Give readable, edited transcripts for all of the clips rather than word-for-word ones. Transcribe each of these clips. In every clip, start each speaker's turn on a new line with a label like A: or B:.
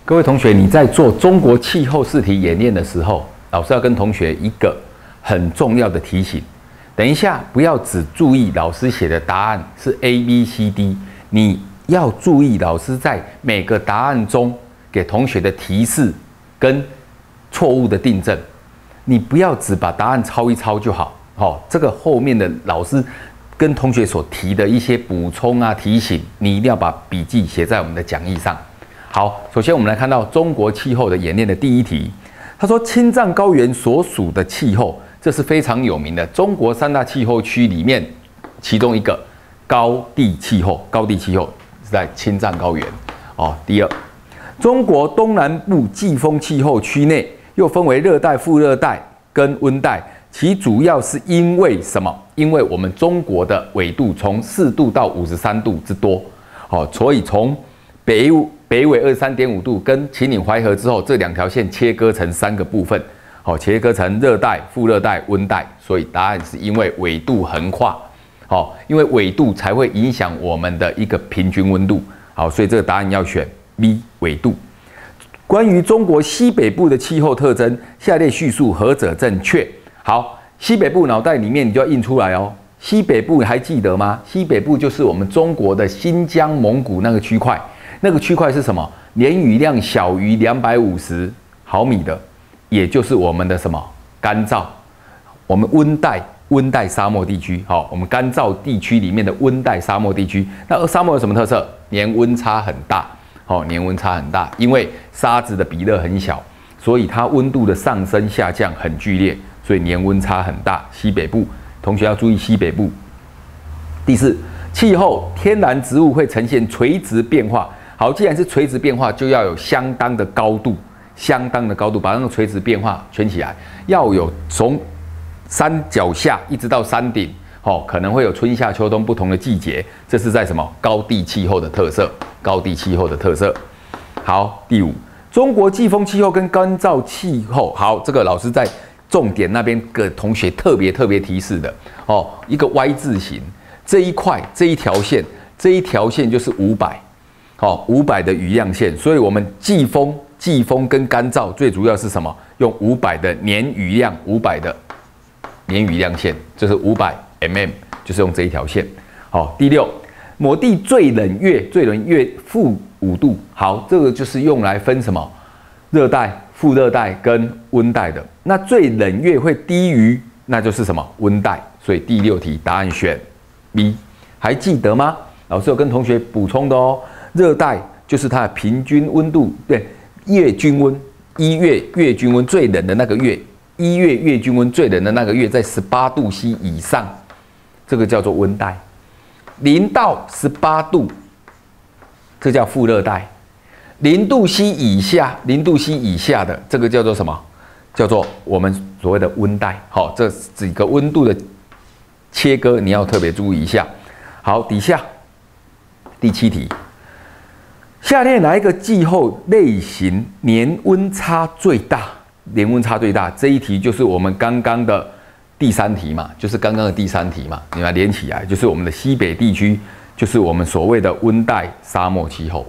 A: 各位同学，你在做中国气候试题演练的时候，老师要跟同学一个很重要的提醒。等一下，不要只注意老师写的答案是 A、B、C、D， 你要注意老师在每个答案中给同学的提示跟错误的订正。你不要只把答案抄一抄就好。这个后面的老师跟同学所提的一些补充啊、提醒，你一定要把笔记写在我们的讲义上。好，首先我们来看到中国气候的演练的第一题。他说，青藏高原所属的气候，这是非常有名的中国三大气候区里面其中一个高地气候。高地气候是在青藏高原。第二，中国东南部季风气候区内又分为热带、副热带跟温带，其主要是因为什么？因为我们中国的纬度从4度到53度之多。所以从北纬23.5度跟秦岭淮河之后，这2条线切割成3个部分，切割成热带、副热带、温带。所以答案是因为纬度横跨，因为纬度才会影响我们的一个平均温度。所以这个答案要选 B 纬度。关于中国西北部的气候特征，下列叙述何者正确？好，西北部脑袋里面你就要印出来哦。西北部还记得吗？西北部就是我们中国的新疆、蒙古那个区块。那个区块是什么？年雨量小于250毫米的，也就是我们的什么干燥，我们温带沙漠地区。我们干燥地区里面的温带沙漠地区。那沙漠有什么特色？年温差很大。年温差很大，因为沙子的比热很小，所以它温度的上升下降很剧烈，所以年温差很大。西北部同学要注意西北部。第四，气候天然植物会呈现垂直变化。好，既然是垂直变化，就要有相当的高度，把那个垂直变化圈起来，要有从山脚下一直到山顶，可能会有春夏秋冬不同的季节，这是在什么高地气候的特色？好，第五，中国季风气候跟干燥气候。好，这个老师在重点那边给同学特别提示的一个 Y 字形，这一条线就是500的雨量线，所以我们季风跟干燥最主要是什么？用500的年雨量线，就是500 mm， 就是用这一条线。第六，某地最冷月-5度。好，这个就是用来分什么热带、副热带跟温带的。那最冷月会低于，那就是什么温带。所以第6题答案选 B， 还记得吗？老师有跟同学补充的哦。热带就是它的平均温度，对，月均温月均温最冷的那个月，1月月均温最冷的那个月在18度 C 以上，这个叫做温带。0到18度，这叫副热带。0度 C 以下的，这个叫做什么？叫做我们所谓的温带。这几个温度的切割你要特别注意一下。好，底下第7题。下列哪一个气候类型年温差最大？这一题就是我们刚刚的第3题嘛，你把它连起来，就是我们的西北地区，就是我们所谓的温带沙漠气候。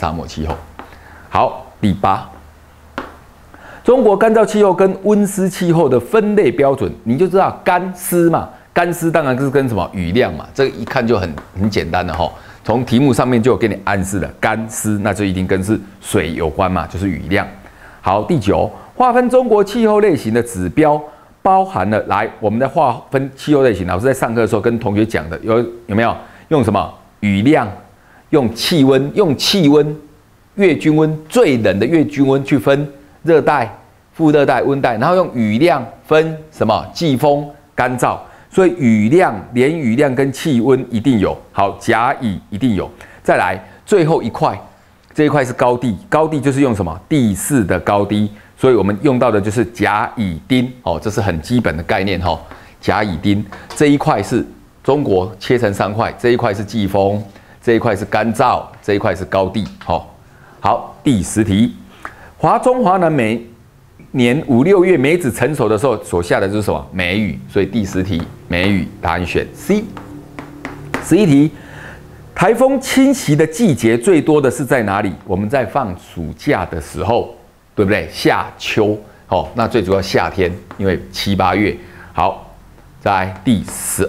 A: 好，第8，中国干燥气候跟温湿气候的分类标准，你就知道干湿嘛，干湿当然是跟什么雨量嘛，这个一看就很简单的从题目上面就有给你暗示了，干湿那就一定跟是水有关嘛，就是雨量。好，第9，划分中国气候类型的指标包含了，来，我们在划分气候类型，老师在上课的时候跟同学讲的，有没有用什么雨量，用气温月均温最冷的月均温去分热带、副热带、温带，然后用雨量分什么季风、干燥。所以雨量、年雨量跟气温一定有。好，甲乙一定有。再来最后一块，这一块是高地，高地就是用什么地势的高低，所以我们用到的就是甲乙丁。这是很基本的概念甲乙丁这一块是中国切成3块，这一块是季风，这一块是干燥，这一块是高地。好，第10题，华中华南每年5、6月梅子成熟的时候所下的就是什么梅雨，所以第10题梅雨答案选 C。11题， 台风侵袭的季节最多的是在哪里？我们在放暑假的时候，对不对？夏秋，哦，那最主要夏天，因为7、8月。好，再来第12。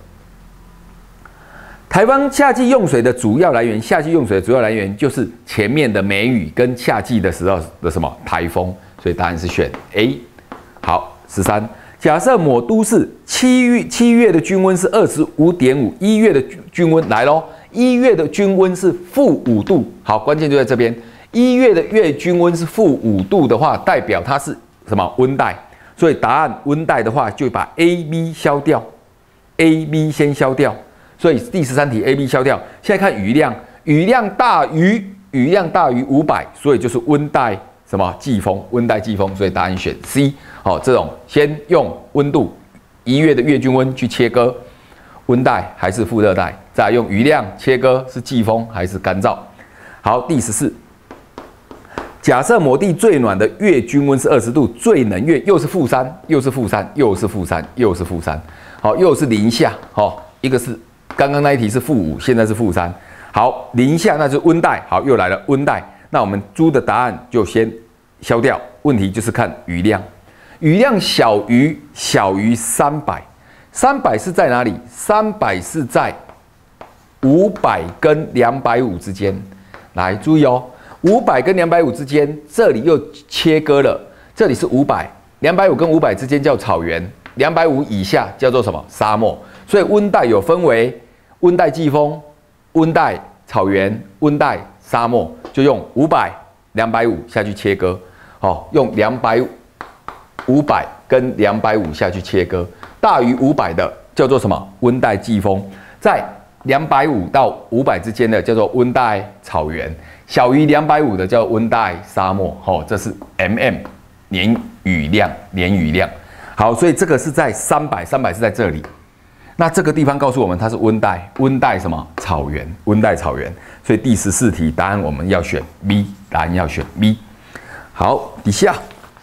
A: 台湾夏季用水的主要来源，夏季用水的主要来源就是前面的梅雨跟夏季的时候的什么台风，所以答案是选 A。好，13。假设某都市7月的均温是25.5，1月的均温来咯，1月的均温是-5度。好，关键就在这边，1月的月均温是-5度的话，代表它是什么温带？所以答案温带的话，就把 A、B 消掉 ，A、B 先消掉。所以第13题 A、B 消掉。现在看雨量，雨量大于500，所以就是温带什么季风，温带季风，所以答案选 C。好，这种先用温度1月的月均温去切割，温带还是副热带，再来用雨量切割是季风还是干燥。好，第14。假设某地最暖的月均温是20度，最冷月又是-3，又是-3，又是-3，又是-3，好，又是零下，好，一个是刚刚那一题是-5，现在是-3，好，零下那就是温带，好，又来了温带，那我们猪的答案就先消掉，问题就是看雨量，雨量小于300是在哪里？300是在500跟250之间，来注意哦。500跟250之间，这里又切割了。这里是500，250跟500之间叫草原，250以下叫做什么？沙漠。所以温带有分为温带季风、温带草原、温带沙漠，就用500、250下去切割。哦，用500跟250下去切割，大于500的叫做什么？温带季风。在250到500之间的叫做温带草原。小于250的叫温带沙漠，哦，这是 年雨量。好，所以这个是在300是在这里。那这个地方告诉我们它是温带什么？草原，温带草原。所以第14题答案我们要选 B， 答案要选 B。好，底下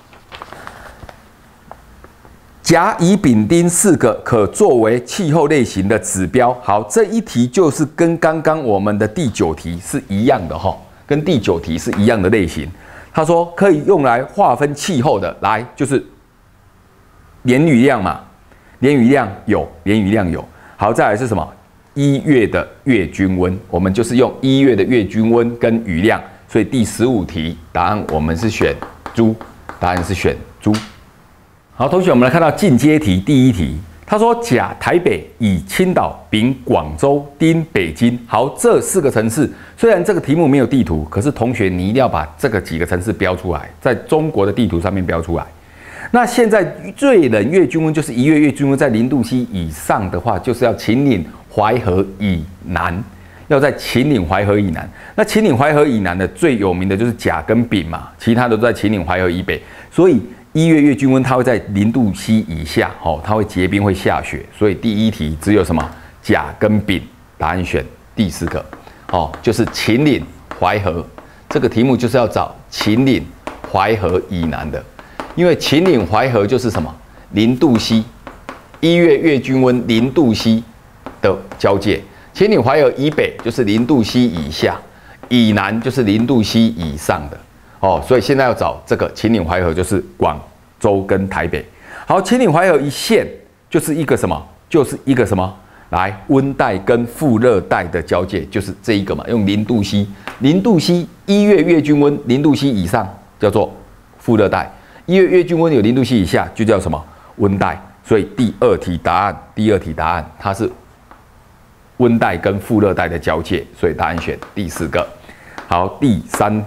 A: 甲、乙、丙、丁4个可作为气候类型的指标。好，这一题就是跟刚刚我们的第9题是一样的哈。跟第9题是一样的类型，他说可以用来划分气候的，来就是年雨量嘛，年雨量有。好，再来是什么？1月的月均温，我们就是用1月的月均温跟雨量，所以第15题答案我们是选猪，答案是选猪。好，同学，我们来看到进阶题第1题。他说：甲台北、乙青岛、丙广州、丁北京。好，这4个城市虽然这个题目没有地图，可是同学你一定要把这个几个城市标出来，在中国的地图上面标出来。那现在最冷月均温就是1月月均温在0度 C 以上的话，就是要秦岭淮河以南，要在秦岭淮河以南。那秦岭淮河以南的最有名的就是甲跟丙嘛，其他都在秦岭淮河以北，所以1月月均温它会在0度 C 以下，哦，它会结冰会下雪，所以第1题只有什么甲跟丙，答案选第4个，哦，就是秦岭淮河。这个题目就是要找秦岭淮河以南的，因为秦岭淮河就是什么0度 C，1月月均温0度 C 的交界，秦岭淮河以北就是0度 C 以下，以南就是0度 C 以上的。哦，所以现在要找这个秦岭淮河，就是广州跟台北。好，秦岭淮河一线就是一个什么？就是一个什么？来，温带跟副热带的交界，就是这一个嘛，用0度 C，0度 C，1月月均温0度 C 以上叫做副热带，1月月均温有0度 C 以下就叫什么？温带。所以第二题答案它是温带跟副热带的交界，所以答案选第4个。好，第3。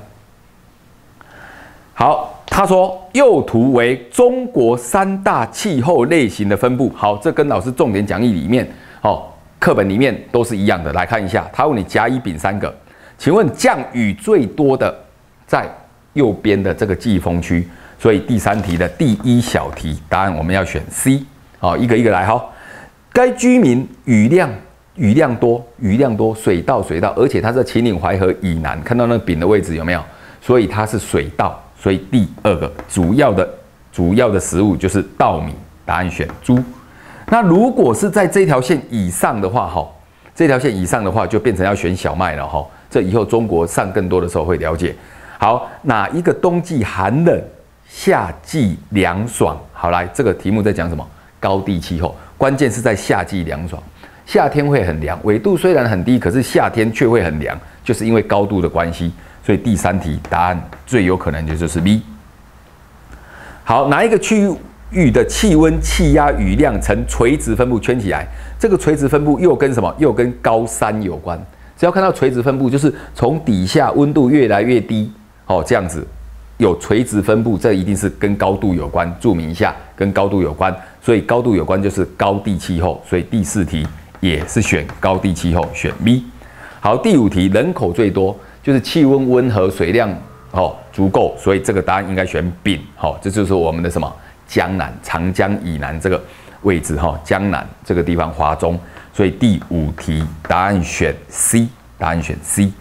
A: 好，他说右图为中国3大气候类型的分布。好，这跟老师重点讲义里面，课本里面都是一样的。来看一下，他问你甲、乙、丙3个，请问降雨最多的在右边的这个季风区，所以第3题的第1小题答案我们要选 C。好，一个一个来哈。该居民雨量多，水稻，而且它在秦岭淮河以南，看到那丙的位置有没有？所以它是水稻。所以第2个主要的食物就是稻米，答案选猪。那如果是在这条线以上的话， 这条线以上的话，就变成要选小麦了哈。这以后中国上更多的时候会了解。好，哪一个冬季寒冷，夏季凉爽？好，来这个题目在讲什么？高地气候，关键是在夏季凉爽。夏天会很凉，纬度虽然很低，可是夏天却会很凉，就是因为高度的关系。所以第3题答案最有可能就是 B。好，哪一个区域的气温、气压、雨量呈垂直分布圈起来？这个垂直分布又跟什么？又跟高山有关。只要看到垂直分布，就是从底下温度越来越低，哦，这样子有垂直分布，这一定是跟高度有关。注明一下，跟高度有关。所以高度有关就是高地气候。所以第4题也是选高地气候，选 B。好，第5题人口最多，就是气温温和，水量足够，所以这个答案应该选丙。这就是我们的什么江南，长江以南这个位置江南这个地方华中，所以第5题答案选 C， 答案选 C。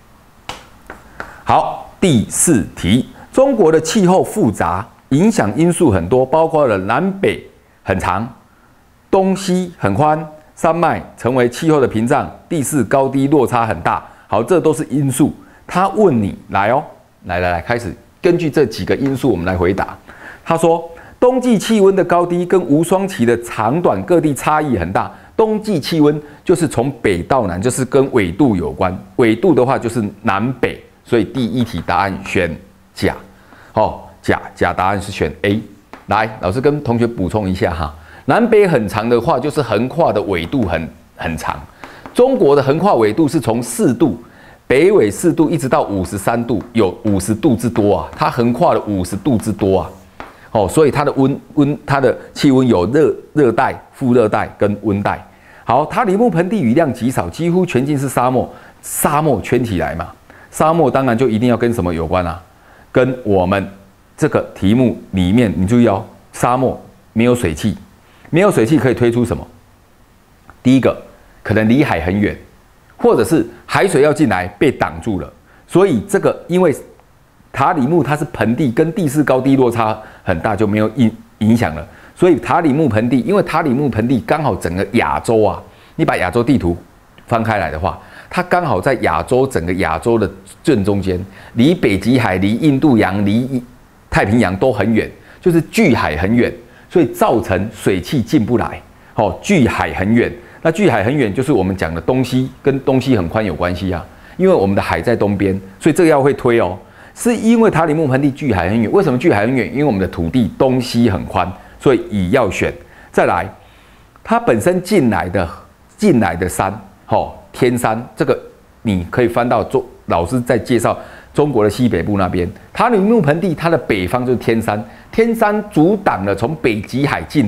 A: 好，第4题，中国的气候复杂，影响因素很多，包括了南北很长，东西很宽，山脉成为气候的屏障，地势高低落差很大。好，这都是因素。他问你来，开始根据这几个因素我们来回答。他说，冬季气温的高低跟无霜期的长短各地差异很大。冬季气温就是从北到南，就是跟纬度有关。纬度的话就是南北，所以第1题答案选甲。甲答案是选 A。来，老师跟同学补充一下哈，南北很长的话，就是横跨的纬度很长。中国的横跨纬度是从4度，北纬4度一直到53度，有50度之多啊，它横跨了50度之多啊。所以它的它的气温有热带、副热带跟温带。好，塔里木盆地雨量极少，几乎全境是沙漠，沙漠圈起来嘛，沙漠当然就一定要跟什么有关啊？跟我们这个题目里面，你注意哦，沙漠没有水汽，没有水汽可以推出什么？第一个，可能离海很远，或者是海水要进来被挡住了，所以这个因为塔里木它是盆地，跟地势高低落差很大，就没有影响了。所以塔里木盆地，因为塔里木盆地刚好整个亚洲啊，你把亚洲地图翻开来的话，它刚好在亚洲整个亚洲的正中间，离北极海、离印度洋、离太平洋都很远，就是距海很远，所以造成水汽进不来。距海很远，那距海很远就是我们讲的东西跟东西很宽有关系啊，因为我们的海在东边，所以这个要会推哦。是因为塔里木盆地距海很远，为什么距海很远？因为我们的土地东西很宽，所以乙要选。再来，它本身进来的山，天山，这个你可以翻到老师在介绍中国的西北部那边，塔里木盆地它的北方就是天山，天山阻挡了从北极海进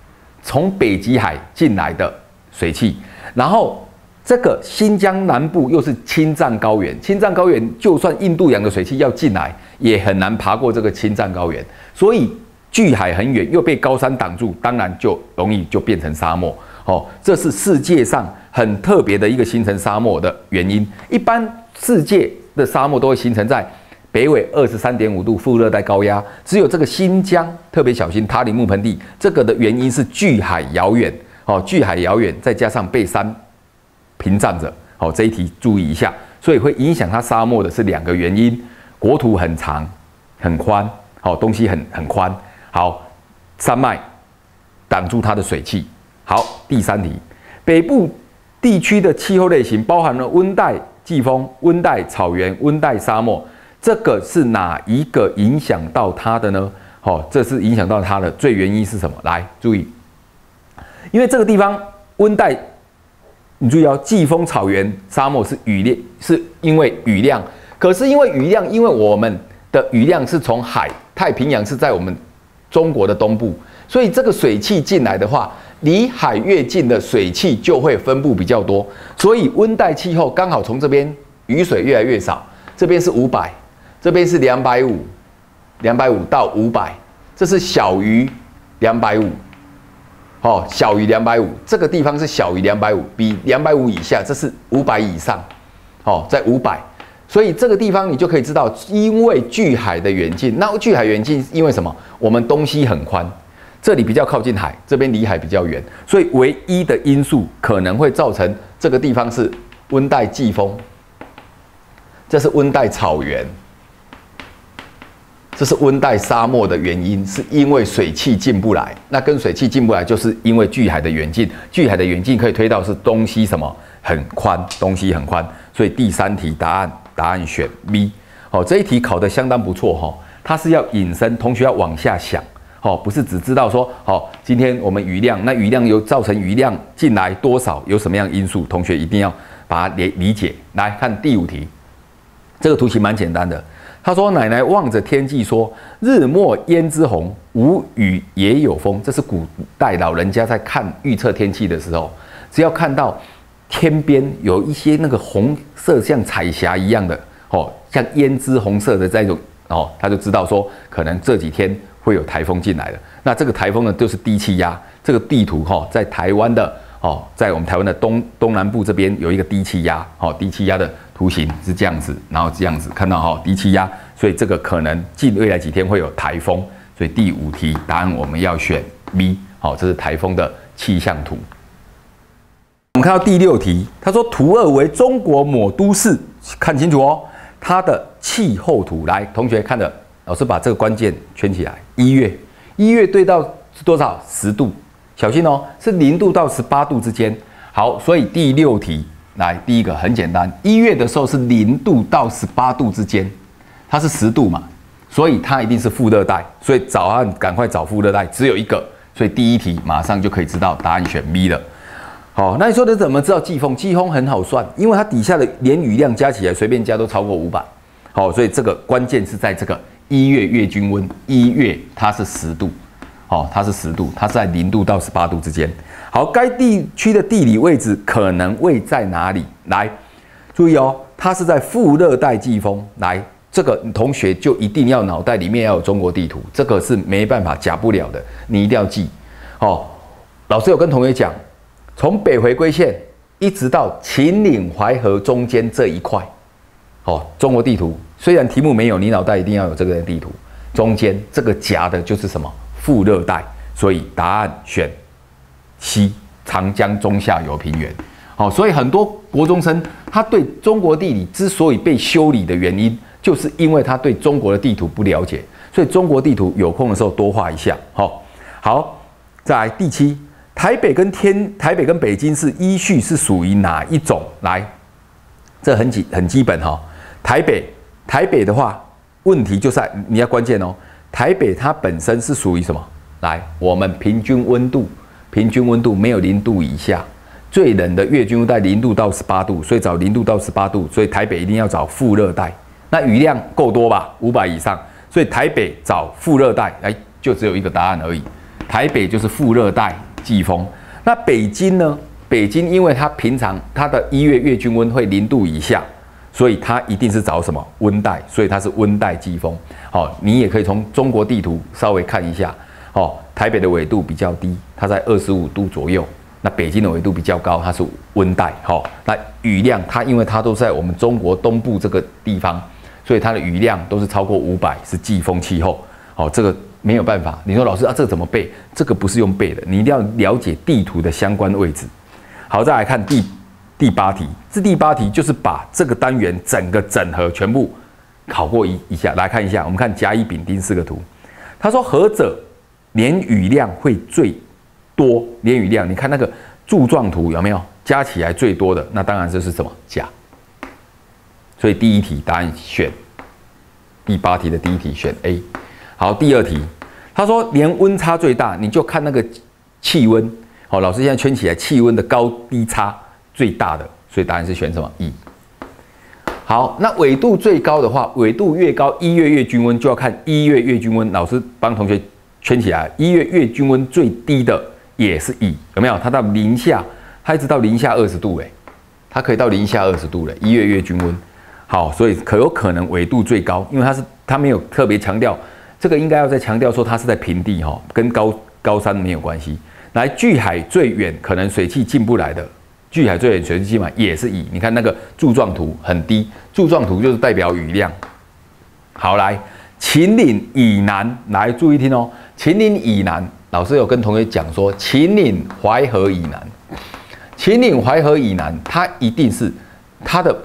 A: 来的水汽，然后这个新疆南部又是青藏高原，青藏高原就算印度洋的水汽要进来，也很难爬过这个青藏高原，所以距海很远，又被高山挡住，当然就容易就变成沙漠。这是世界上很特别的一个形成沙漠的原因。一般世界的沙漠都会形成在北纬23.5度副热带高压，只有这个新疆特别小心塔里木盆地，这个的原因是距海遥远，距海遥远，再加上被山屏障着，这一题注意一下，所以会影响它沙漠的是2个原因：国土很长、很宽，东西很宽，好，山脉挡住它的水汽。好，第3题，北部地区的气候类型包含了温带季风、温带草原、温带沙漠，这个是哪一个影响到它的呢？这是影响到它的最原因是什么？来，注意，因为这个地方温带。你注意哦，季风、草原、沙漠是因为雨量，可是因为我们的雨量是从太平洋是在我们中国的东部，所以这个水汽进来的话，离海越近的水汽就会分布比较多，所以温带气候刚好从这边雨水越来越少，这边是500，这边是250到500，这是小于250。小于250，这个地方是小于250，比250以下，这是500以上，在500，所以这个地方你就可以知道，因为距海的远近，那距海远近，因为什么？我们东西很宽，这里比较靠近海，这边离海比较远，所以唯一的因素可能会造成这个地方是温带季风，这是温带草原，这是温带沙漠的原因，是因为水汽进不来。那跟水汽进不来，就是因为距海的远近，距海的远近可以推到是东西什么很宽，东西很宽。所以第3题答案选 B。哦，这一题考得相当不错哈，它是要引申，同学要往下想。哦，不是只知道说，哦，今天我们雨量，那雨量有造成雨量进来多少，有什么样因素？同学一定要把它理解。来看第5题，这个图形蛮简单的。他说：“奶奶望着天际说，日没胭脂红，无雨也有风。”这是古代老人家在看预测天气的时候，只要看到天边有一些那个红色像彩霞一样的，哦，像胭脂红色的这种，哦，他就知道说，可能这几天会有台风进来了。那这个台风呢，就是低气压。这个地图在台湾的在我们台湾的东南部这边有一个低气压，低气压的图形是这样子，然后这样子看到低气压，所以这个可能近未来几天会有台风。所以第5题答案我们要选 B， 这是台风的气象图。我们看到第6题，他说图2为中国某都市，看清楚哦，它的气候图。来，同学看的。老师把这个关键圈起来。1月对到是多少？10度，小心哦，是0度到18度之间。好，所以第6题来，第一个很简单，1月的时候是0度到18度之间，它是10度嘛，所以它一定是副热带。所以早安赶快找副热带，只有一个，所以第1题马上就可以知道答案选 B 了。好，那你说的怎么知道季风？季风很好算，因为它底下的连雨量加起来随便加都超过500。好，所以这个关键是在这个。1月月均温，1月它是10度，它是10度，它是在0度到18度之间。好，该地区的地理位置可能位在哪里？来，注意哦，它是在副热带季风。来，这个同学就一定要脑袋里面要有中国地图，这个是没办法假不了的，你一定要记。老师有跟同学讲，从北回归线一直到秦岭淮河中间这一块，中国地图。虽然题目没有，你脑袋一定要有这个地图。中间这个夹的就是什么？副热带，所以答案选 C， 长江中下游平原。所以很多国中生他对中国地理之所以被修理的原因，就是因为他对中国的地图不了解。所以中国地图有空的时候多画一下。好，再来第7，台北跟北京市依序是属于哪一种？来，这很基本哈。台北的话，问题就在你要关键哦。台北它本身是属于什么？来，我们平均温度没有0度以下，最冷的月均温在0度到18度，所以找0度到18度，所以台北一定要找副热带。那雨量够多吧？500以上，所以台北找副热带，就只有一个答案而已。台北就是副热带季风。那北京呢？北京因为它平常它的1月月均温会0度以下。所以它一定是找什么温带，所以它是温带季风。你也可以从中国地图稍微看一下。台北的纬度比较低，它在25度左右。那北京的纬度比较高，它是温带。那雨量它因为它都在我们中国东部这个地方，所以它的雨量都是超过500，是季风气候。这个没有办法。你说老师这个怎么背？这个不是用背的，你一定要了解地图的相关位置。好，再来看第8题，第8题就是把这个单元整个整合全部考过一下，来看一下。我们看甲乙丙丁4个图，他说何者年雨量会最多？年雨量，你看那个柱状图有没有？加起来最多的，那当然就是什么甲。所以第1题答案选第8题的第1题选 A。好，第2题，他说年温差最大，你就看那个气温。老师现在圈起来，气温的高低差最大的，所以答案是选什么 E。好，那纬度最高的话，纬度越高，1月月均温就要看1月月均温。老师帮同学圈起来，1月月均温最低的也是 E，有没有？它到零下，它一直到零下20度它可以到零下20度1月月均温。好，所以有可能纬度最高，因为它没有特别强调，这个应该要再强调说它是在平地跟高山没有关系。来，距海最远可能水汽进不来的。距海最远水汽进来也是乙，你看那个柱状图很低，柱状图就是代表雨量。好，来秦岭以南，来注意听哦。秦岭以南，老师有跟同学讲说，秦岭淮河以南， 秦岭淮河以南，它一定是它的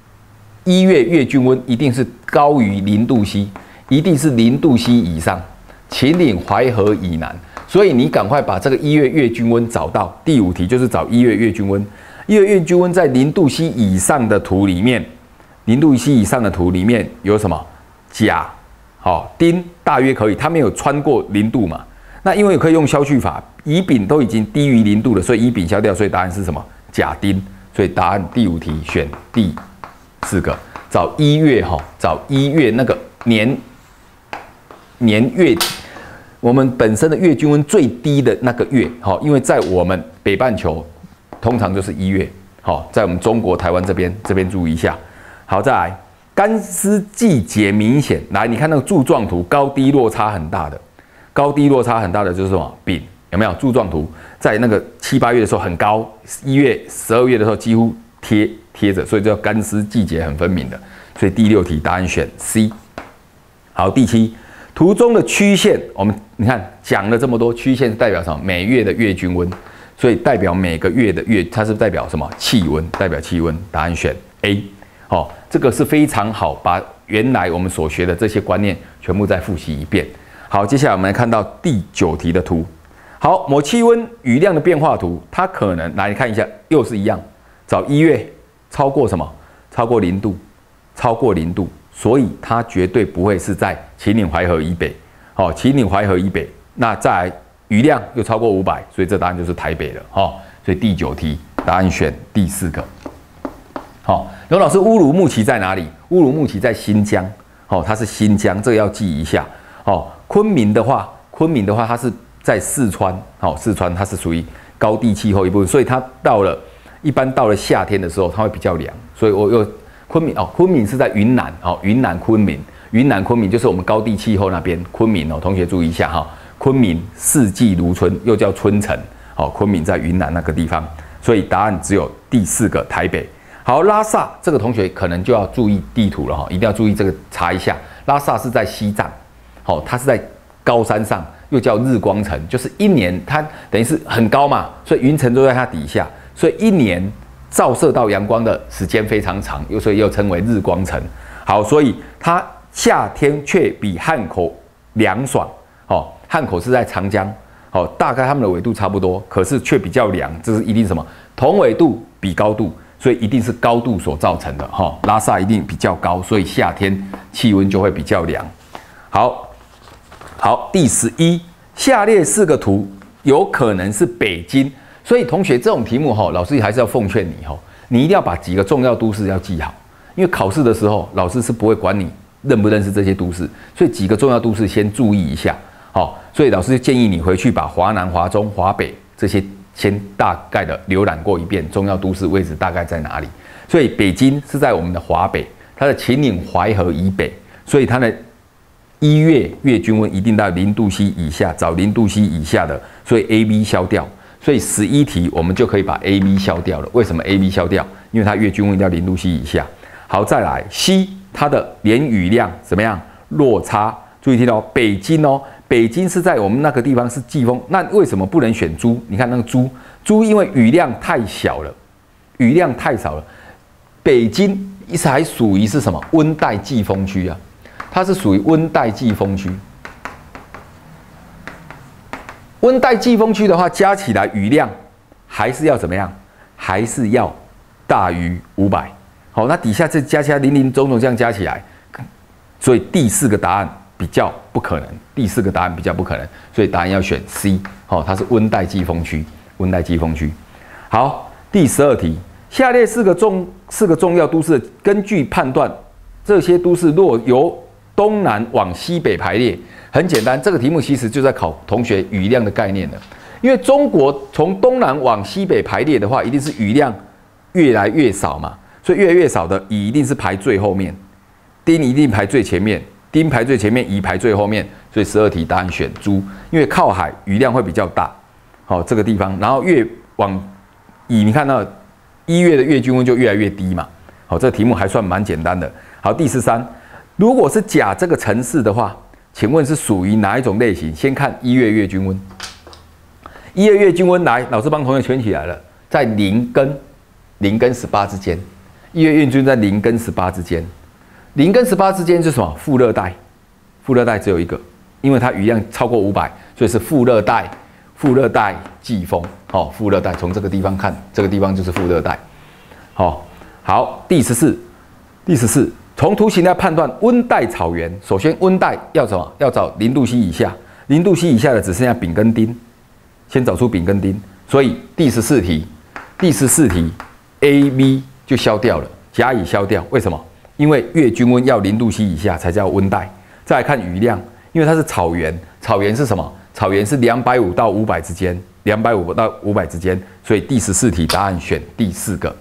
A: 1月月均温一定是高于0度 C， 一定是0度 C 以上。秦岭淮河以南，所以你赶快把这个1月月均温找到。第5题就是找1月月均温。1月月均温在0度 C 以上的图里面，0度 C 以上的图里面有什么？甲，丁大约可以，它没有穿过0度嘛。那因为可以用消去法，乙丙都已经低于0度了，所以乙丙消掉，所以答案是什么？甲丁。所以答案第5题选第4个，找1月找1月那个年月，我们本身的月均温最低的那个月，因为在我们北半球通常就是1月，在我们中国台湾这边注意一下。好，再来，干湿季节明显，来你看那个柱状图，高低落差很大的。高低落差很大的就是什么？丙有没有柱状图？在那个7、8月的时候很高，1月、12月的时候几乎贴着，所以叫干湿季节很分明的。所以第6题答案选 C。好，第7，图中的曲线，你看讲了这么多，曲线代表什么？每月的月均温，所以代表每个月的月，它是代表什么？气温，代表气温，答案选 A。这个是非常好，把原来我们所学的这些观念全部再复习一遍。好，接下来我们来看到第9题的图。好，某气温雨量的变化图，它可能来看一下，又是一样，找1月超过什么？超过0度，超过0度，所以它绝对不会是在秦岭淮河以北。秦岭淮河以北，那再来雨量又超过500，所以这答案就是台北了。所以第9题答案选第4个。刘老师，乌鲁木齐在哪里？乌鲁木齐在新疆。它是新疆，这个要记一下。昆明的话，它是在四川，四川它是属于高地气候一部分，所以它一般到了夏天的时候，它会比较凉。所以我有昆明是在云南，云南昆明就是我们高地气候那边，昆明同学注意一下昆明四季如春，又叫春城，昆明在云南那个地方，所以答案只有第4个台北。好，拉萨这个同学可能就要注意地图了一定要注意这个查一下，拉萨是在西藏。它是在高山上，又叫日光城，就是一年它等于是很高嘛，所以云层都在它底下，所以一年照射到阳光的时间非常长，所以又称为日光城。好，所以它夏天却比汉口凉爽。汉口是在长江，大概它们的纬度差不多，可是却比较凉，这是一定什么？同纬度比高度，所以一定是高度所造成的。拉萨一定比较高，所以夏天气温就会比较凉。好，第11，下列4个图有可能是北京，所以同学这种题目老师还是要奉劝你你一定要把几个重要都市要记好，因为考试的时候老师是不会管你认不认识这些都市，所以几个重要都市先注意一下。所以老师就建议你回去把华南、华中、华北这些先大概的浏览过一遍，重要都市位置大概在哪里。所以北京是在我们的华北，它的秦岭淮河以北，所以它的1月月均温一定到0度 C 以下，找0度 C 以下的，所以 A、B 消掉。所以11题我们就可以把 A、B 消掉了。为什么 A、B 消掉？因为它月均温要0度 C 以下。好，再来 C， 它的年雨量怎么样？落差，注意听到北京北京是在我们那个地方是季风，那为什么不能选珠？你看那个珠，因为雨量太小了，雨量太少了。北京还属于是什么？温带季风区啊。它是属于温带季风区。温带季风区的话，加起来雨量还是要怎么样？还是要大于500。好，那底下这加起来林林总总这样加起来，所以第4个答案比较不可能。第4个答案比较不可能，所以答案要选 C。它是温带季风区。温带季风区。好，第12题，下列4个重要都市，根据判断，这些都市若由东南往西北排列，很简单，这个题目其实就在考同学雨量的概念了。因为中国从东南往西北排列的话，一定是雨量越来越少嘛，所以越来越少的乙一定是排最后面，丁一定排最前面，丁排最前面，乙排最后面，所以12题答案选猪，因为靠海雨量会比较大。这个地方，然后越往乙，你看到1月的月均温就越来越低嘛。这个题目还算蛮简单的。好，第13。如果是甲这个城市的话，请问是属于哪一种类型？先看1月月均温。1月月均温来，老师帮同学圈起来了。 在0跟18之间。1月运均在0跟18之间，0跟18之间是什么？副热带，副热带只有一个，因为它雨量超过500，所以是副热带季风。好，副热带从这个地方看，这个地方就是副热带。好，第14，从图形来判断温带草原，首先温带要什么？要找0度 C 以下，0度 C 以下的只剩下丙跟丁，先找出丙跟丁。所以第14题 A、B 就消掉了，甲乙消掉。为什么？因为月均温要0度 C 以下才叫温带。再来看雨量，因为它是草原，草原是什么？草原是250到500之间，250到500之间，所以第14题答案选第4个，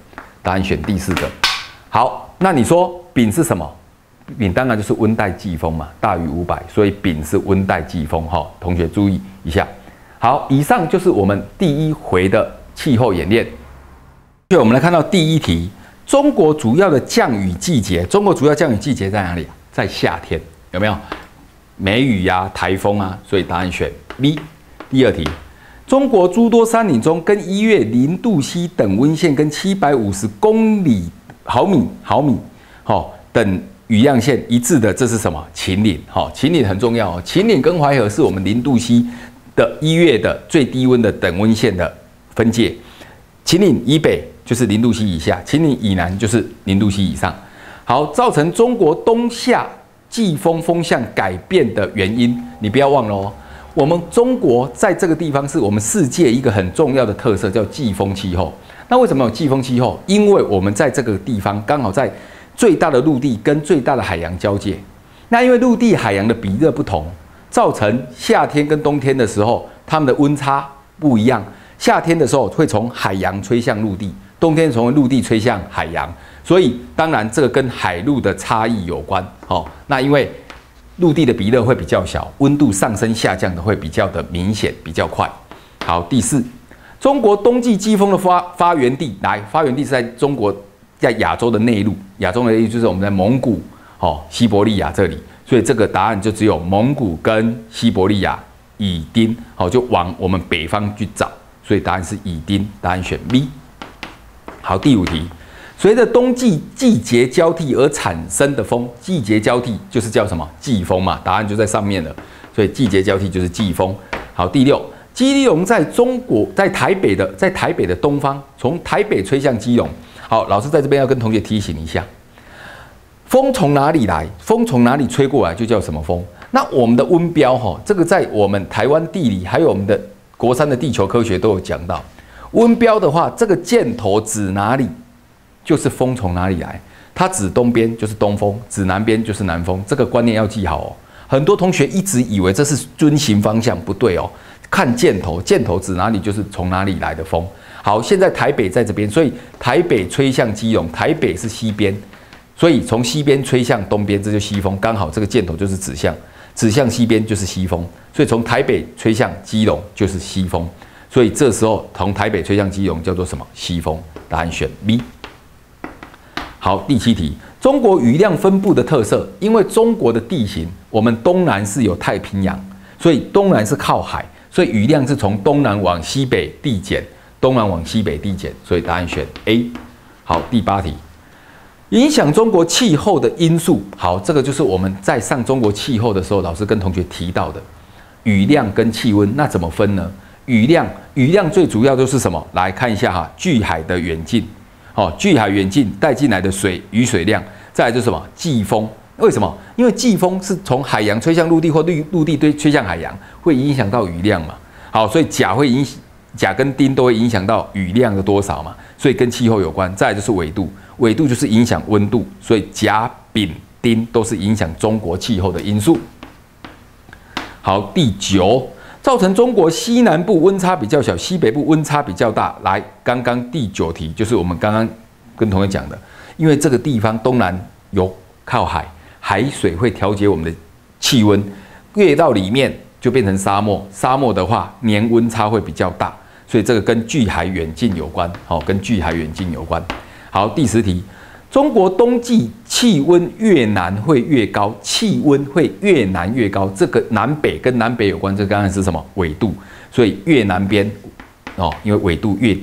A: 好，那你说丙是什么？丙当然就是温带季风嘛，大于500，所以丙是温带季风。同学注意一下。好，以上就是我们第1回的气候演练。我们来看到第1题，中国主要的降雨季节，在哪里？在夏天，有没有？梅雨呀、台风啊，所以答案选 B。第2题，中国诸多山岭中，跟1月0度 C 等温线跟750毫米等雨量线一致的，这是什么？秦岭。秦岭很重要哦。秦岭跟淮河是我们0度 C 的1月的最低温的等温线的分界。秦岭以北就是0度 C 以下，秦岭以南就是0度 C 以上。好，造成中国冬夏季风风向改变的原因，你不要忘了哦。我们中国在这个地方是我们世界一个很重要的特色，叫季风气候。那为什么有季风气候？因为我们在这个地方刚好在最大的陆地跟最大的海洋交界。那因为陆地海洋的比热不同，造成夏天跟冬天的时候，它们的温差不一样。夏天的时候会从海洋吹向陆地，冬天从陆地吹向海洋，所以当然这个跟海陆的差异有关。那因为陆地的比热会比较小，温度上升下降的会比较的明显，比较快。好，第4，中国冬季季风的发源地，发源地是在中国，在亚洲的内陆，亚洲的内陆就是我们在蒙古、西伯利亚这里，所以这个答案就只有蒙古跟西伯利亚、以丁，就往我们北方去找。所以答案是乙丁，答案选 B。好，第5题，随着冬季季节交替而产生的风，季节交替就是叫什么？季风嘛，答案就在上面了。所以季节交替就是季风。好，第6，基隆在中国，在台北的东方，从台北吹向基隆。好，老师在这边要跟同学提醒一下，风从哪里来？风从哪里吹过来就叫什么风？那我们的温标这个在我们台湾地理还有我们的国3的地球科学都有讲到，温标的话，这个箭头指哪里，就是风从哪里来。它指东边就是东风，指南边就是南风，这个观念要记好哦。很多同学一直以为这是遵循方向，不对哦。看箭头，箭头指哪里就是从哪里来的风。好，现在台北在这边，所以台北吹向基隆，台北是西边，所以从西边吹向东边，这就西风，刚好这个箭头就是指向西边就是西风，所以从台北吹向基隆就是西风，所以这时候从台北吹向基隆叫做什么？西风，答案选 B。好，第7题，中国雨量分布的特色，因为中国的地形，我们东南是有太平洋，所以东南是靠海，所以雨量是从东南往西北递减，所以答案选 A。好，第8题。影响中国气候的因素，好，这个就是我们在上中国气候的时候，老师跟同学提到的雨量跟气温，那怎么分呢？雨量最主要就是什么？来看一下哈，距海的远近，距海远近带进来的雨水量，再来就是什么？季风。为什么？因为季风是从海洋吹向陆地或陆地吹向海洋，会影响到雨量嘛。好，所以甲跟丁都会影响到雨量的多少嘛，所以跟气候有关。再来就是纬度，纬度就是影响温度，所以甲、丙、丁都是影响中国气候的因素。好，第9，造成中国西南部温差比较小，西北部温差比较大。来，刚刚第9题就是我们刚刚跟同学讲的，因为这个地方东南有靠海，海水会调节我们的气温，越到里面就变成沙漠，沙漠的话年温差会比较大。所以这个跟距海远近有关，跟距海远近有关。好，第10题，中国冬季气温越南会越高，气温会越南越高，这个南北跟南北有关，这刚才是什么？纬度，所以越南边因为纬度越低，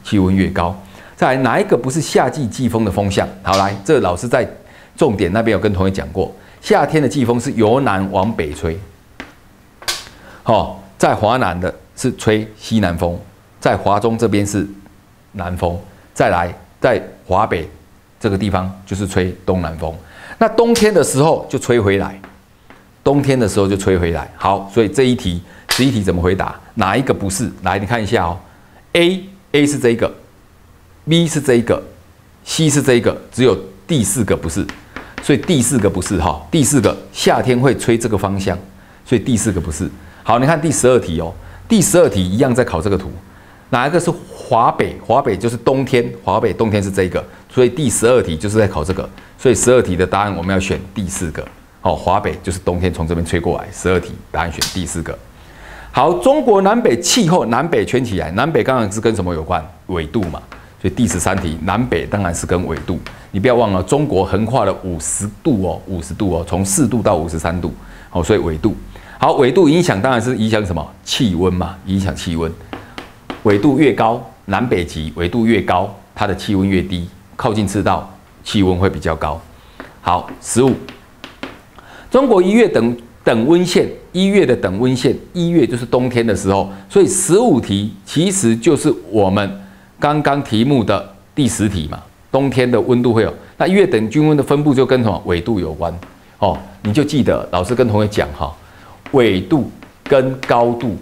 A: 气温越高。再来，哪一个不是夏季季风的风向？好，来，这老师在重点那边有跟同学讲过，夏天的季风是由南往北吹，在华南的是吹西南风，在华中这边是南风，再来在华北这个地方就是吹东南风。那冬天的时候就吹回来，好，所以这一题11题怎么回答？哪一个不是？来，你看一下哦 ，A 是这一个 ，B 是这一个 ，C 是这一个，只有第4个不是，所以第4个不是哈。第4个夏天会吹这个方向，所以第4个不是。好，你看第12题哦，第12题一样在考这个图，哪一个是华北？华北就是冬天，华北冬天是这个，所以第12题就是在考这个，所以12题的答案我们要选第4个。华北就是冬天从这边吹过来，12题答案选第4个。好，中国南北气候，南北圈起来，南北刚刚是跟什么有关？纬度嘛，所以第13题南北当然是跟纬度。你不要忘了，中国横跨了50度哦，50度哦，从4度到53度，所以纬度。好，纬度影响当然是影响什么？气温嘛，影响气温。纬度越高，南北极纬度越高，它的气温越低，靠近赤道气温会比较高。好，15。中国1月等温线，1月的等温线，1月就是冬天的时候，所以15题其实就是我们刚刚题目的第10题嘛。冬天的温度会有，那1月等均温的分布就跟什么纬度有关哦，你就记得老师跟同学讲哈，纬度跟高度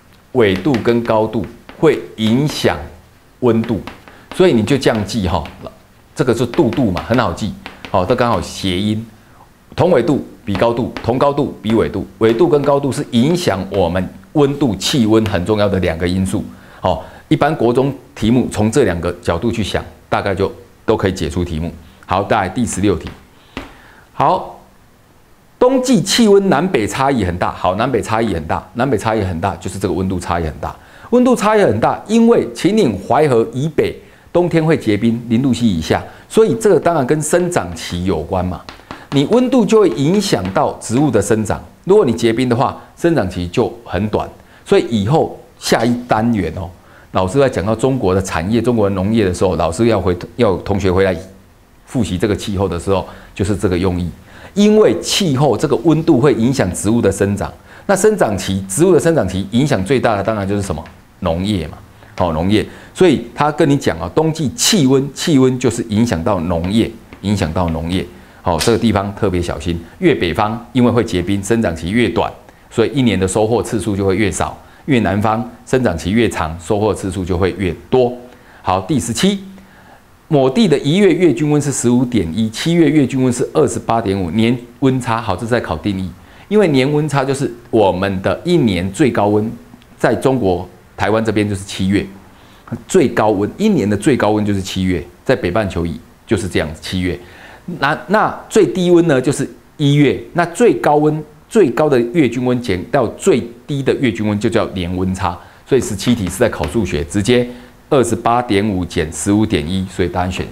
A: 会影响温度，所以你就这样记哈，这个是度嘛，很好记，这刚好谐音，同纬度比高度，同高度比纬度，纬度跟高度是影响我们温度、气温很重要的2个因素。一般国中题目从这2个角度去想，大概就都可以解出题目。好，再来第16题。好，冬季气温南北差异很大。好，南北差异很大，就是这个温度差异很大。温度差异很大，因为秦岭淮河以北冬天会结冰，0度C以下，所以这个当然跟生长期有关嘛。你温度就会影响到植物的生长，如果你结冰的话，生长期就很短。所以以后下一单元哦，老师在讲到中国的产业、中国的农业的时候，老师要同学回来复习这个气候的时候，就是这个用意。因为气候这个温度会影响植物的生长，那生长期植物的生长期影响最大的当然就是什么？农业嘛，农业。所以他跟你讲啊，冬季气温就是影响到农业，这个地方特别小心。越北方因为会结冰，生长期越短，所以1年的收获次数就会越少；越南方生长期越长，收获次数就会越多。好，第17，某地的1月月均温是15.1，7月月均温是28.5，年温差。好，这是在考定义，因为年温差就是我们的1年最高温，在中国台湾这边就是7月，最高温1年的最高温就是7月，在北半球以就是这样子7月。那最低温呢，就是1月。那最高的月均温减到最低的月均温就叫年温差。所以17题是在考数学，直接28.5减15.1，所以答案选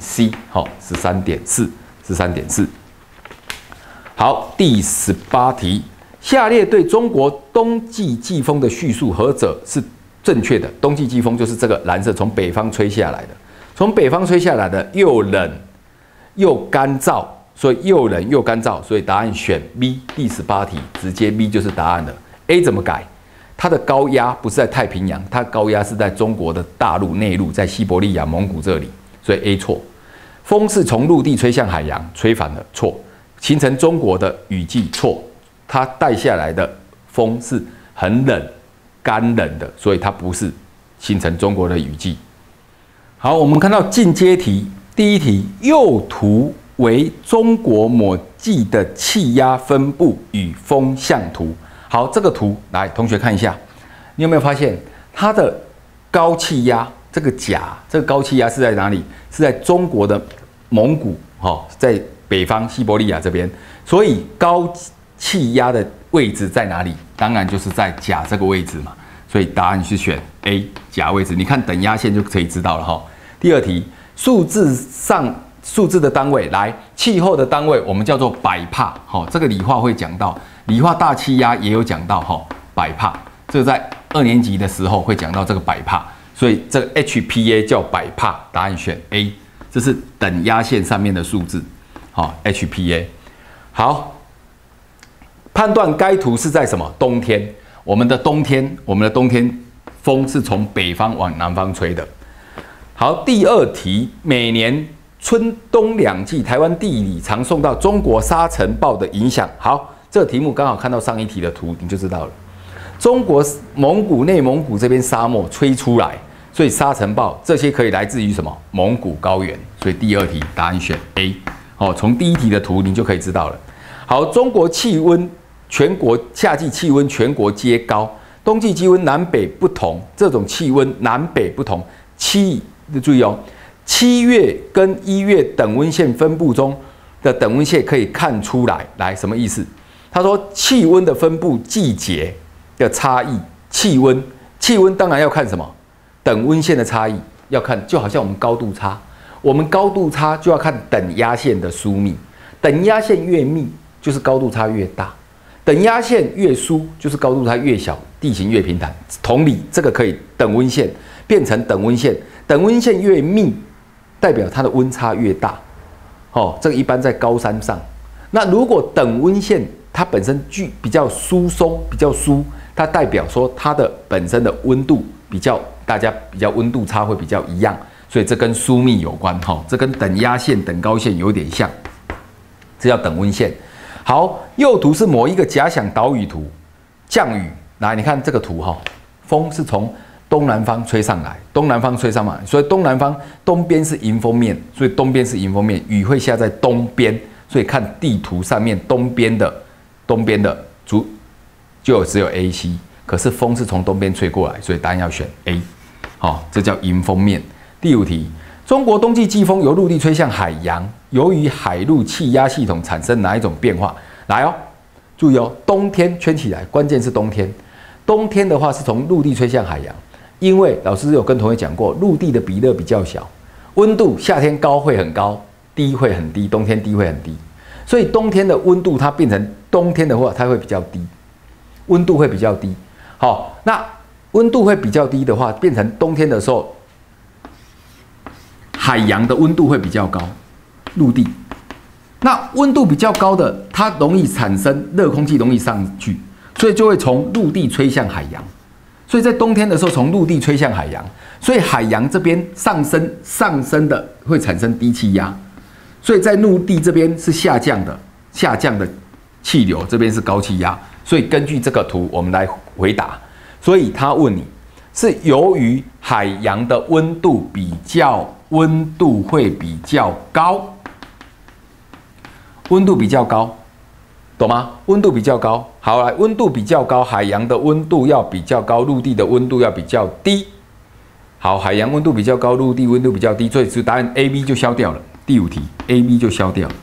A: C。13.4。好，第18题，下列对中国冬季季风的叙述何者是正确的？冬季季风就是这个蓝色从北方吹下来的，又冷又干燥，所以又冷又干燥，所以答案选 B。第18题直接 B 就是答案了。A 怎么改？它的高压不是在太平洋，它高压是在中国的大陆内陆，在西伯利亚、蒙古这里，所以 A 错。风是从陆地吹向海洋，吹反了，错。形成中国的雨季，错。它带下来的风是很冷、干冷的，所以它不是形成中国的雨季。好，我们看到进阶题。第1题，右图为中国某季的气压分布与风向图。好，这个图来，同学看一下，你有没有发现它的高气压这个甲，这个高气压是在哪里？是在中国的蒙古，在北方西伯利亚这边。所以高气压的位置在哪里？当然就是在甲这个位置嘛。所以答案是选 A， 甲位置。你看等压线就可以知道了哈。第2题。数字的单位，来，气候的单位我们叫做百帕，这个理化会讲到，理化大气压也有讲到，百帕，这个在2年级的时候会讲到这个百帕，所所以这个 HPA 叫100%，答案选 A， 这是等压线上面的数字。好 ，HPA。好，判断该图是在什么？冬天。我们的冬天风是从北方往南方吹的。好，第二题，每年春冬两季，台湾地理常受到中国沙尘暴的影响。好，这个题目刚好看到上一题的图，你就知道了。中国蒙古、内蒙古这边沙漠吹出来，所以沙尘暴这些可以来自于什么？蒙古高原。所以第二题答案选 A。哦，从第一题的图你就可以知道了。好，中国气温全国夏季气温全国皆高，冬季气温南北不同。这种气温南北不同，注意哦，7月跟1月等温线分布中的等温线可以看出来。来，什么意思？他说气温的分布季节的差异，气温当然要看什么？等温线的差异要看，就好像我们高度差。我们高度差就要看等压线的疏密，等压线越密，就是高度差越大；等压线越疏，就是高度差越小，地形越平坦。同理，这个可以等温线变成等温线，等温线越密，代表它的温差越大。哦，这个一般在高山上。那如果等温线它本身比较疏松、比较疏，它代表说它的本身的温度大家比较温度差会比较一样。所以这跟疏密有关，这跟等压线、等高线有点像，这叫等温线。好，右图是某一个假想岛屿图，降雨。来，你看这个图风是从东南方吹上来，所以东南方东边是迎风面，雨会下在东边，所以看地图上面东边的就只有 A、C， 可是风是从东边吹过来，所以答案要选 A。这叫迎风面。第五题，中国冬季季风由陆地吹向海洋，由于海陆气压系统产生哪一种变化？来哦，注意哦，冬天圈起来，关键是冬天。冬天的话是从陆地吹向海洋，因为老师有跟同学讲过，陆地的比热比较小，温度夏天高会很高，低会很低，冬天低会很低，所以冬天的温度它变成冬天的话，它会比较低，温度会比较低。好，那温度会比较低的话，变成冬天的时候。海洋的温度会比较高，陆地，那温度比较高的，它容易产生热空气，容易上去，所以就会从陆地吹向海洋。所以在冬天的时候，从陆地吹向海洋，所以海洋这边上升的会产生低气压，所以在陆地这边是下降的气流，这边是高气压。所以根据这个图，我们来回答。所以他问你是由于海洋的温度会比较高，懂吗？温度比较高，好，来，温度比较高，海洋的温度要比较高，陆地的温度要比较低。好，海洋温度比较高，陆地温度比较低，所以答案 A、B 就消掉了。第五题 A、B 就消掉了。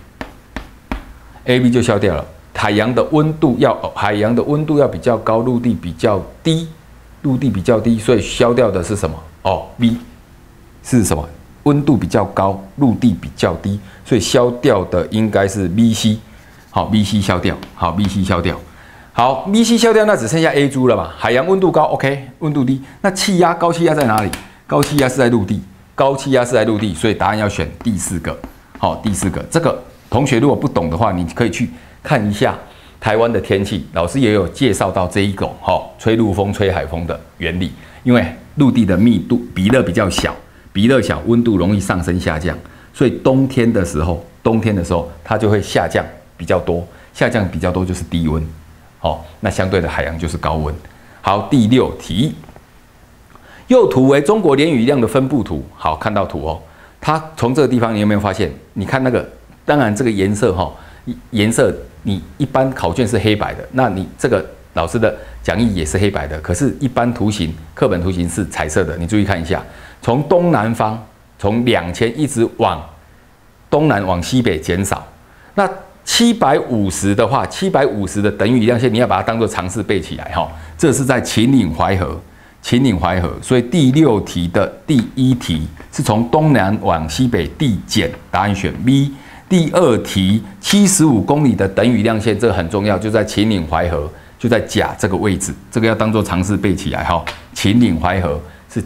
A: 海洋的温度要比较高，陆地比较低，所以消掉的是什么？B 是什么？温度比较高，陆地比较低，所以消掉的应该是 B、C。好 ，B、C 消掉。好 ，B、C 消掉。好 ，B、C 消掉，那只剩下 A 猪了嘛？海洋温度高 ，OK， 温度低。那高气压在哪里？高气压是在陆地，所以答案要选第四个。好，第四个，这个同学如果不懂的话，你可以去看一下台湾的天气，老师也有介绍到这一种吹陆风、吹海风的原理。因为陆地的密度比热比较小，温度容易上升下降，所以冬天的时候它就会下降比较多，就是低温。那相对的海洋就是高温。好，第六题，右图为中国年雨量的分布图。好，看到图它从这个地方你有没有发现？你看那个，当然这个颜色你一般考卷是黑白的，那你这个老师的讲义也是黑白的，可是一般课本图形是彩色的。你注意看一下，从东南方，从2000一直往东南往西北减少。那750的话，750的等雨量线，你要把它当做常识背起来这是在秦岭淮河，所以第六题的第一题是从东南往西北递减，答案选 B。第二题75公里的等雨量线，这个很重要，就在秦岭淮河，就在甲这个位置，这个要当做常识背起来秦岭淮河是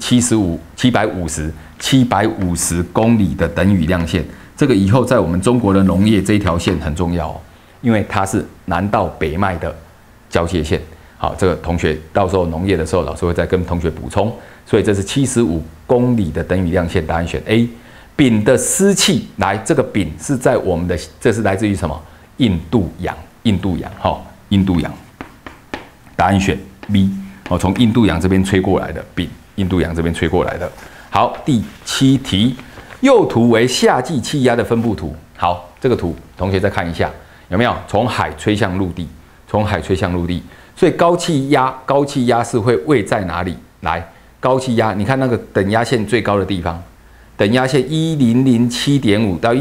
A: 750公里的等雨量线。这个以后在我们中国的农业这一条线很重要哦，因为它是南到北脉的交界线。好，这个同学到时候农业的时候，老师会再跟同学补充。所以这是75公里的等雨量线，答案选 A。丙的湿气，来，这个丙是在我们的，这是来自于什么？印度洋，印度洋，印度洋，答案选 B。从印度洋这边吹过来的丙，印度洋这边吹过来的。好，第7题，右图为夏季气压的分布图。好，这个图同学再看一下，有没有从海吹向陆地？从海吹向陆地，所以高气压是会位在哪里？来，高气压，你看那个等压线最高的地方，等压线1007.5到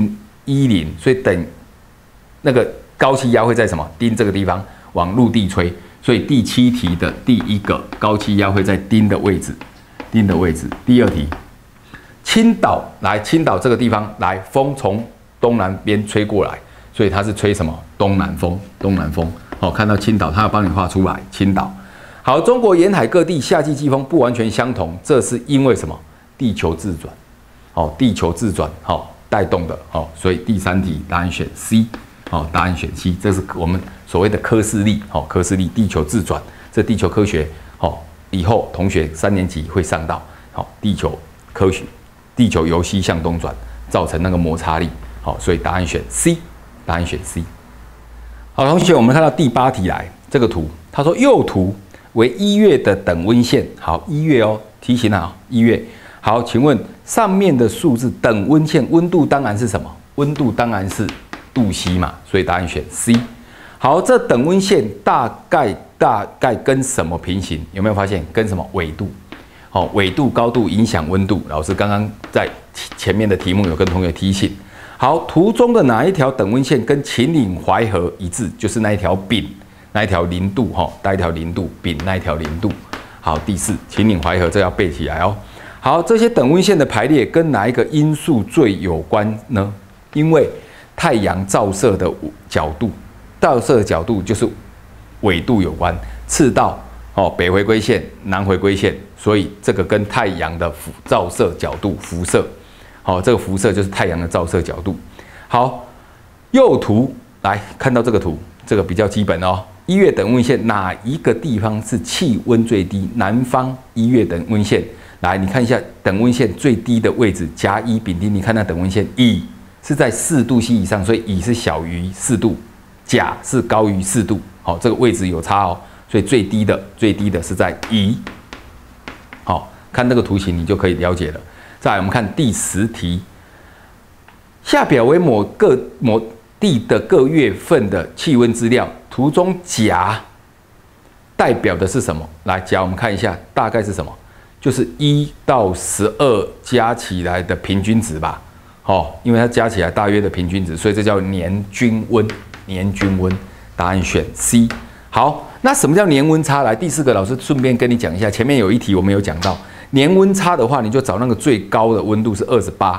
A: 1010，所以那个高气压会在什么？丁这个地方往陆地吹。所以第7题的第一个高气压会在丁的位置，丁的位置。第2题，青岛，来，青岛这个地方，来，风从东南边吹过来，所以它是吹什么？东南风，东南风。看到青岛，它要帮你画出来，青岛。好，中国沿海各地夏季季风不完全相同，这是因为什么？地球自转，地球自转，带动的，所以第3题答案选 C。答案选 C， 这是我们所谓的科氏力，科氏力，地球自转，这地球科学，以后同学3年级会上到，地球科学，地球由西向东转，造成那个摩擦力，所以答案选 C， 答案选 C。好，同学，我们看到第8题来，这个图，他说右图为1月的等温线，好，1月哦，提醒啊，1月，好，请问上面的数字等温线温度当然是什么？温度当然是度 C 嘛，所以答案选 C。好，这等温线大概跟什么平行？有没有发现？跟什么纬度？纬度高度影响温度。老师刚刚在前面的题目有跟同学提醒。好，图中的哪一条等温线跟秦岭淮河一致？就是那一条丙，那一条0度，那一条0度，丙那一条0度。好，第4，秦岭淮河这要背起来哦。好，这些等温线的排列跟哪一个因素最有关呢？因为太阳照射的角度，照射的角度就是纬度有关，赤道北回归线、南回归线，所以这个跟太阳的照射角度、辐射，这个辐射就是太阳的照射角度。好，右图来看到这个图，这个比较基本哦。1月等温线哪一个地方是气温最低？南方1月等温线，来你看一下等温线最低的位置，甲乙丙丁，你看那等温线乙是在4度 C 以上，所以乙是小于4度，甲是高于4度。好，这个位置有差哦，所以最低的是在乙。好，看这个图形你就可以了解了。再来，我们看第10题，下表为某地的各月份的气温资料，图中甲代表的是什么？来，甲我们看一下，大概是什么？就是1到12加起来的平均值吧。因为它加起来大约的平均值，所以这叫年均温。年均温，答案选 C。好，那什么叫年温差？来，第4个老师顺便跟你讲一下，前面有一题我们有讲到，年温差的话，你就找那个最高的温度是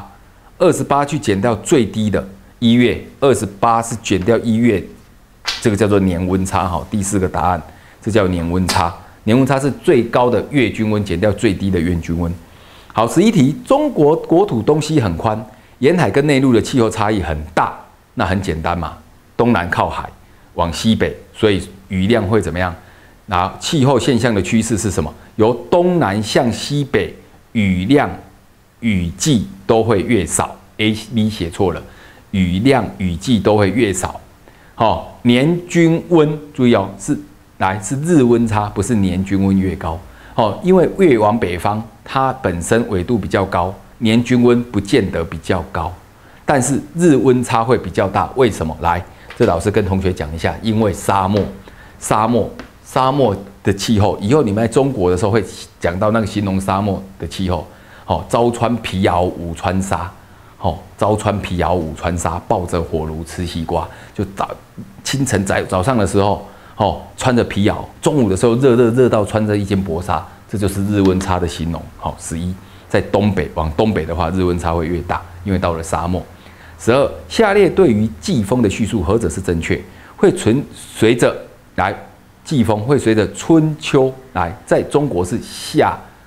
A: 28去减掉最低的1月，28是减掉1月，这个叫做年温差。好，第4个答案，这叫年温差。年温差是最高的月均温减掉最低的月均温。好，11题，中国国土东西很宽，沿海跟内陆的气候差异很大，那很简单嘛，东南靠海，往西北，所以雨量会怎么样？那气候现象的趋势是什么？由东南向西北，雨量、雨季都会越少。A、B 写错了，雨量、雨季都会越少。年均温，注意哦，是日温差，不是年均温越高。因为越往北方，它本身纬度比较高，年均温不见得比较高，但是日温差会比较大。为什么？来，这老师跟同学讲一下，因为沙漠的气候，以后你们在中国的时候会讲到那个形容沙漠的气候。朝穿皮袄，午穿纱。朝穿皮袄，午穿纱，抱着火炉吃西瓜。就清晨早上的时候，穿着皮袄；中午的时候热到穿着一件薄纱，这就是日温差的形容。11，在东北，往东北的话，日温差会越大，因为到了沙漠。12，下列对于季风的叙述何者是正确？会随着季风会随着春秋来，在中国是夏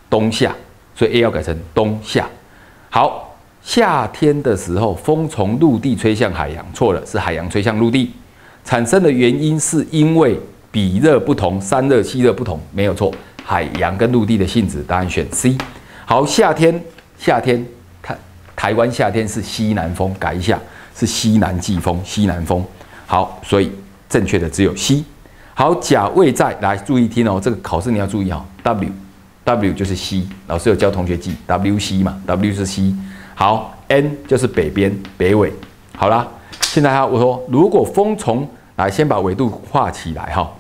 A: 冬夏，所以 A 要改成冬夏。好，夏天的时候，风从陆地吹向海洋，错了，是海洋吹向陆地。产生的原因是因为比热不同，散热吸热不同，没有错。海洋跟陆地的性质，答案选 C。好，夏天，台湾夏天是西南风，改一下是西南季风，西南风。好，所以正确的只有 C。好，甲未在，来注意听哦，这个考试你要注意哈、哦。W 就是西，老师有教同学记 WC 嘛 ，W 是西。好 ，N 就是北边北纬。好啦，现在我说，如果风从来，先把纬度画起来哈。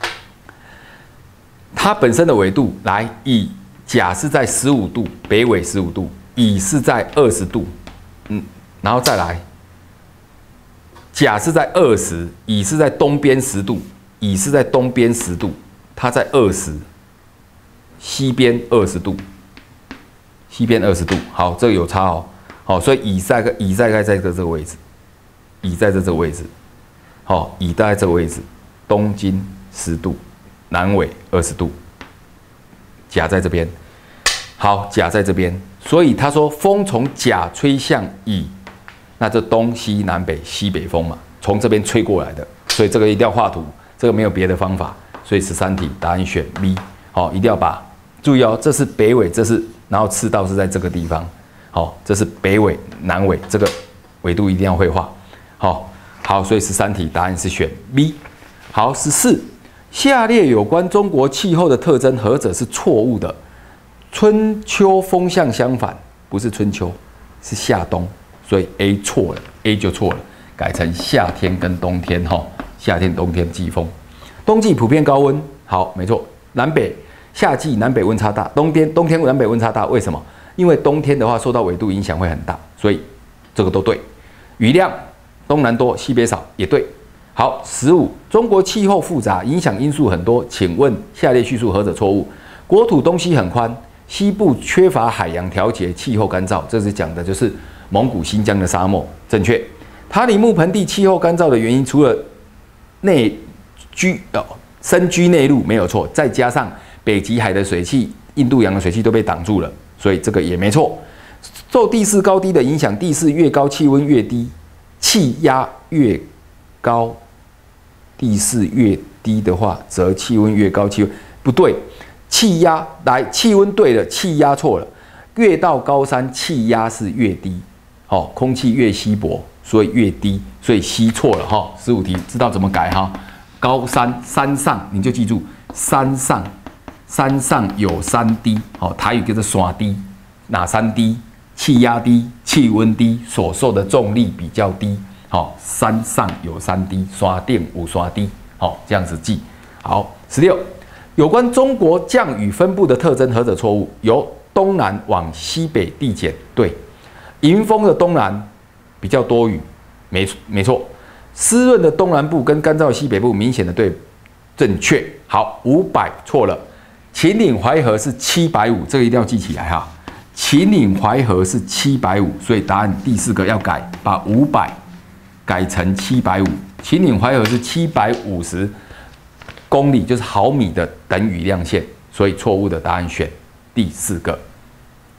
A: 它本身的纬度来，以甲是在15度，北纬15度，乙是在20度，然后再来，甲是在20，乙是在东边10度，乙是在东边10度，它在20，西边20度，西边20度。好，这个有差哦。好，所以乙在这个位置，乙在这个位置。好，乙大概这个位置，东经10度，南纬20度，甲在这边。好，甲在这边，所以他说风从甲吹向乙，那这东西南北西北风嘛，从这边吹过来的，所以这个一定要画图，这个没有别的方法，所以13题答案选 B。好，一定要把注意哦，这是北纬，这是然后赤道是在这个地方，好，这是北纬南纬，这个纬度一定要会画。好，所以13题答案是选 B。好，14，下列有关中国气候的特征何者是错误的？春秋风向相反，不是春秋，是夏冬，所以 A 错了 ，A 就错了，改成夏天跟冬天哈，夏天冬天季风，冬季普遍高温，好，没错，南北夏季南北温差大，冬天南北温差大，为什么？因为冬天的话受到纬度影响会很大，所以这个都对。雨量东南多西北少也对。好，15，中国气候复杂，影响因素很多，请问下列叙述何者错误？国土东西很宽。西部缺乏海洋调节，气候干燥，这是讲的就是蒙古、新疆的沙漠，正确。塔里木盆地气候干燥的原因，除了深居内陆没有错，再加上北极海的水汽、印度洋的水汽都被挡住了，所以这个也没错。受地势高低的影响，地势越高气温越低，气压越高，地势越低的话，则气温越高，气温不对。气压来，气温对了，气压错了。越到高山，气压是越低，空气越稀薄，所以越低，所以稀错了哈。15题知道怎么改哈？高山山上你就记住，山上有山低，台语叫做山低，哪山低？气压低，气温低，所受的重力比较低，山上有山低，山顶有山低，这样子记。好，16。有关中国降雨分布的特征何者错误？由东南往西北递减，对。迎风的东南比较多雨，没错。湿润的东南部跟干燥的西北部明显的对，正确。好，500错了。秦岭淮河是750，这个一定要记起来哈。秦岭淮河是750，所以答案第4个要改，把500改成750。秦岭淮河是750。公里就是毫米的等雨量线，所以错误的答案选第4个。